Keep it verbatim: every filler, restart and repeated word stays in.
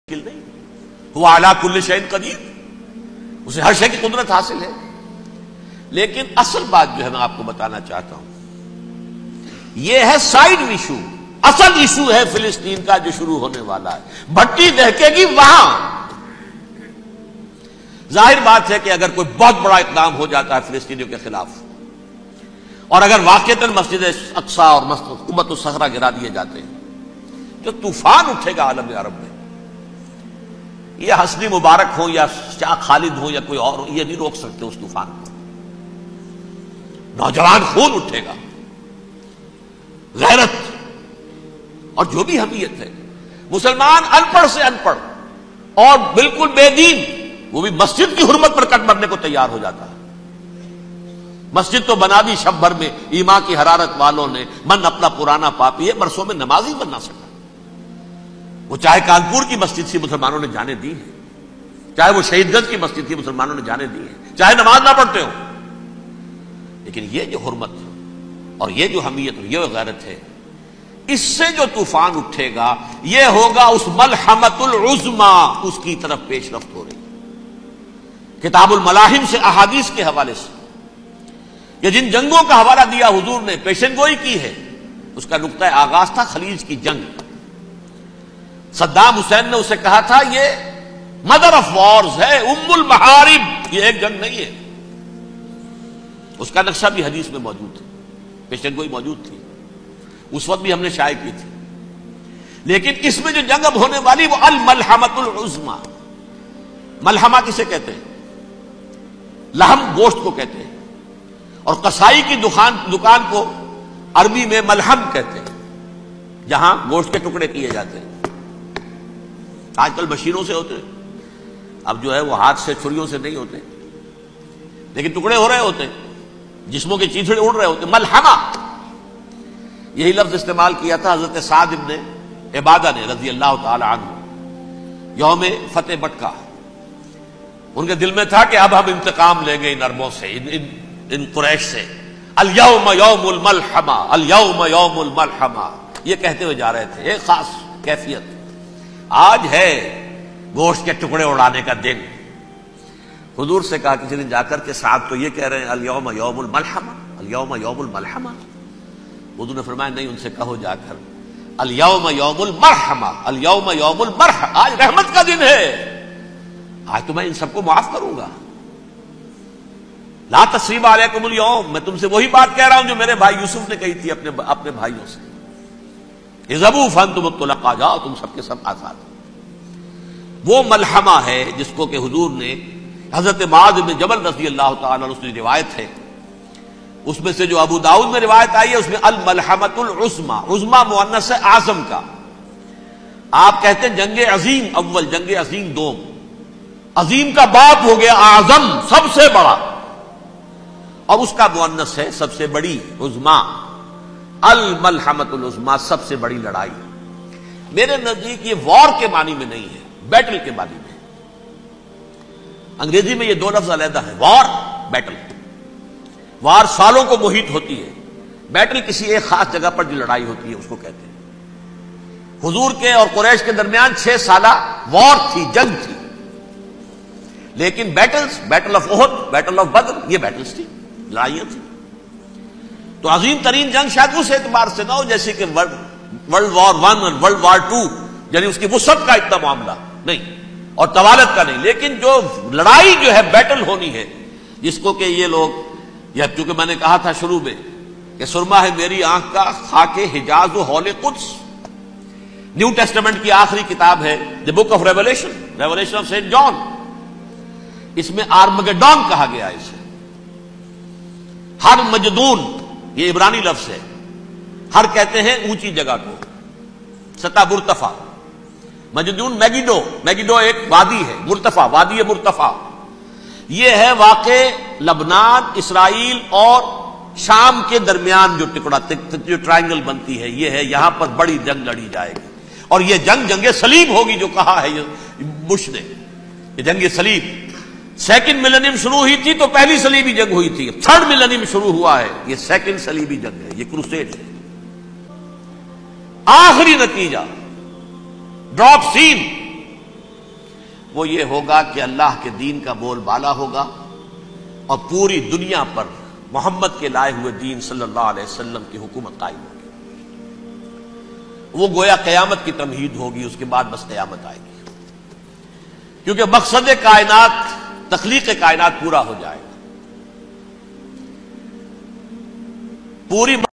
نہیں، وہ علی کل شیء قدیر، اسے ہر شے کی قدرت حاصل ہے۔ لیکن اصل بات جو ہے میں آپ کو بتانا چاہتا ہوں، یہ ہے سائیڈ ایشو۔ اصل ایشو ہے فلسطین کا جو شروع ہونے والا ہے، بھٹی دہکے گی وہاں۔ ظاہر بات ہے کہ اگر کوئی بہت بڑا اقدام ہو جاتا ہے فلسطینیوں کے خلاف، اور اگر واقعتاً مسجد اقصی اور قبۃ الصخرہ گرا دیے جاتے ہیں، جو طوفان اٹھے گا عالم عرب میں، یہ حسنی مبارک ہو یا شاہ خالد ہو یا کوئی اور ہو، یہ نہیں روک سکتے اس طوفان کو۔ نوجوان خون اٹھے گا، غیرت اور جو بھی حمیت ہے۔ مسلمان ان پڑھ سے ان پڑھ اور بالکل بے دین، وہ بھی مسجد کی حرمت پر کٹ مرنے کو تیار ہو جاتا ہے۔ مسجد تو بنا دی شب بھر میں ایمان کی حرارت والوں نے، من اپنا پرانا پاپی ہے، برسوں میں نماز ہی بن نہ سکا۔ وہ چاہے کانپور کی مسجد تھی مسلمانوں نے جانے دی ہے، چاہے وہ شہید گنج کی مسجد تھی مسلمانوں نے جانے دی ہے، چاہے نماز نہ پڑھتے ہو، لیکن یہ جو حرمت اور یہ جو حمیت اور یہ غیرت ہے، اس سے جو طوفان اٹھے گا یہ ہوگا اس ملحمۃ العظمی، اس کی طرف پیش رفت ہو رہی۔ کتاب الملاحم سے احادیث کے حوالے سے یہ جن جنگوں کا حوالہ دیا حضور نے، پیشن گوئی کی ہے، اس کا نقطہ آغاز تھا خلیج کی جنگ۔ صدام حسین نے اسے کہا تھا یہ مدر آف وارز ہے، ام المحارب، یہ ایک جنگ نہیں ہے۔ اس کا نقشہ بھی حدیث میں موجود تھا، پیشن گوئی موجود تھی، اس وقت بھی ہم نے شائع کی تھی۔ لیکن اس میں جو جنگ اب ہونے والی وہ الملحمۃ العظمی۔ ملحمہ کسے کہتے ہیں؟ لحم گوشت کو کہتے ہیں، اور قصائی کی دکان دکان کو عربی میں ملحم کہتے ہیں، جہاں گوشت کے ٹکڑے کیے جاتے ہیں۔ آج کل مشینوں سے ہوتے ہیں، اب جو ہے وہ ہاتھ سے چھریوں سے نہیں ہوتے، لیکن ٹکڑے ہو رہے ہوتے ہیں، جسموں کے چیتھڑے اڑ رہے ہوتے ہیں۔ ملحمہ، یہی لفظ استعمال کیا تھا حضرت سعد ابن عبادہ نے رضی اللہ تعالی عنہ یوم فتح مکہ۔ ان کے دل میں تھا کہ اب ہم انتقام لیں گے ان عربوں سے، ان, ان, ان قریش سے۔ الیوم یوم الملحمہ، الیوم یوم الملحمہ، یہ کہتے ہوئے جا رہے تھے، ایک خاص کیفیت۔ آج ہے گوشت کے ٹکڑے اڑانے کا دن۔ حضور سے کہا کسی نے جا کر کہ صاحب تو یہ کہہ رہے ہیں الیوم یوم الملحمہ، الیوم یوم الملحمہ۔ حضور نے فرمایا نہیں، ان سے کہو جا کر الیوم یوم المرحمہ، الیوم یوم المرحمہ، آج رحمت کا دن ہے، آج تو میں ان سب کو معاف کروں گا۔ لا تثریب علیکم اليوم، میں تم سے وہی بات کہہ رہا ہوں جو میرے بھائی یوسف نے کہی تھی اپنے اپنے بھائیوں سے، اذهبوا فانتم الطلقاء، جاؤ تم سب کے سب آزاد۔ وہ ملحمہ ہے جس کو کہ حضور نے حضرت معاذ بن جبل رضی اللہ تعالیٰ عنہ، اس کی روایت ہے، اس میں سے جو ابو داؤد میں روایت آئی ہے اس میں الملحمۃ العظمی، عظمی مؤنث ہے اعظم کا۔ آپ کہتے ہیں جنگ عظیم اول، جنگ عظیم دوم، عظیم کا باپ ہو گیا اعظم، سب سے بڑا، اور اس کا مؤنث ہے سب سے بڑی، عظمی، الملحمۃ العظمی، سب سے بڑی لڑائی۔ میرے نزدیک یہ وار کے معنی میں نہیں ہے، بیٹل کے معنی میں۔ انگریزی میں یہ دو لفظ علیحدہ ہیں، وار، بیٹل۔ وار سالوں کو محیط ہوتی ہے، بیٹل کسی ایک خاص جگہ پر جو لڑائی ہوتی ہے اس کو کہتے ہیں۔ حضور کے اور قریش کے درمیان چھ سالہ وار تھی، جنگ تھی، لیکن battles, battle of Uhud, battle of Badr, یہ بیٹلز تھی، لڑائیاں تھیں۔ تو عظیم ترین جنگ شاید اس اعتبار سے نہ ہو جیسے کہ ورلڈ وار ون اور ورلڈ وار ٹو، یعنی اس کی وسعت کا اتنا معاملہ نہیں اور طوالت کا نہیں، لیکن جو لڑائی جو ہے بیٹل ہونی ہے، جس کو کہ یہ لوگ، یا چونکہ میں نے کہا تھا شروع میں کہ سرما ہے میری آنکھ کا خاک حجاز و حول قدس، نیو ٹیسٹمنٹ کی آخری کتاب ہے the Book of Revelation, Revelation of Saint John, اس میں آرمگڈون کہا گیا ہے اسے۔ ہر مجدون، یہ عبرانی لفظ ہے، ہر کہتے ہیں اونچی جگہ کو، سطح مرتفع، مجدون میگیڈو، میگیڈو ایک وادی ہے، مرتفع، وادی مرتفع، یہ ہے واقع لبنان، اسرائیل اور شام کے درمیان جو ٹکڑا، جو ٹرائنگل بنتی ہے، یہ ہے، یہاں پر بڑی جنگ لڑی جائے گی، اور یہ جنگ جنگ صلیب ہوگی جو کہا ہے بش نے، یہ جنگ صلیب۔ سیکنڈ ملینیم شروع ہوئی تھی تو پہلی صلیبی جنگ ہوئی تھی، تھرڈ ملینیم شروع ہوا ہے، یہ سیکنڈ صلیبی جنگ ہے، یہ کروسیڈ ہے۔ آخری نتیجہ ڈراپ سین، وہ یہ ہوگا کہ اللہ کے دین کا بول بالا ہوگا اور پوری دنیا پر محمد کے لائے ہوئے دین صلی اللہ علیہ وسلم کی حکومت قائم ہوگی۔ وہ گویا قیامت کی تمہید ہوگی، اس کے بعد بس قیامت آئے گی، کیونکہ مقصد کائنات، تخلیق کائنات پورا ہو جائے گا۔ پوری